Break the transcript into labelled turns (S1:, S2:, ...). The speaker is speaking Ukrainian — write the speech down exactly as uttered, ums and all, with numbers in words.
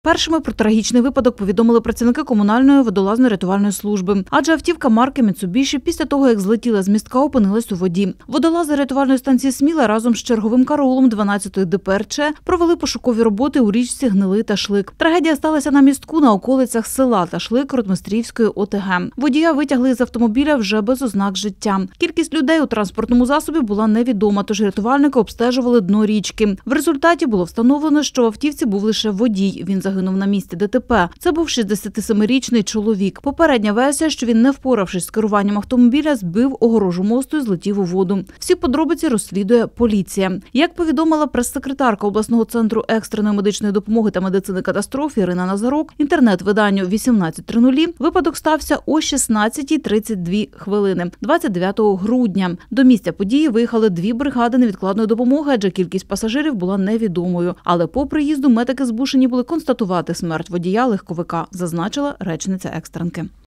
S1: Першими про трагічний випадок повідомили працівники комунальної водолазно-рятувальної служби. Адже автівка марки Mitsubishi після того, як злетіла з містка, опинилась у воді. Водолази рятувальної станції Сміла разом з черговим караулом дванадцятої де пе ер че провели пошукові роботи у річці Гнилий Ташлик. Трагедія сталася на містку на околицях села Ташлик Ротмістрівської о те ге. Водія витягли з автомобіля вже без ознак життя. Кількість людей у транспортному засобі була невідома, тож рятувальники обстежували дно річки. В результаті було встановлено, що в автівці був лише водій. Він загинув на місці де те пе. Це був шістдесятисемирічний чоловік. Попередня версія, що він, не впоравшись з керуванням автомобіля, збив огорожу мосту і злетів у воду. Всі подробиці розслідує поліція. Як повідомила прес-секретарка обласного центру екстреної медичної допомоги та медицини катастроф Ірина Назарок, інтернет-виданню вісімнадцять тридцять, випадок стався о шістнадцятій тридцять дві хвилини двадцять дев'ятого грудня. До місця події виїхали дві бригади невідкладної допомоги, адже кількість пасажирів була невідомою. Але по приїзду медики змушені були констатувати смерть водія легковика, зазначила речниця екстренки.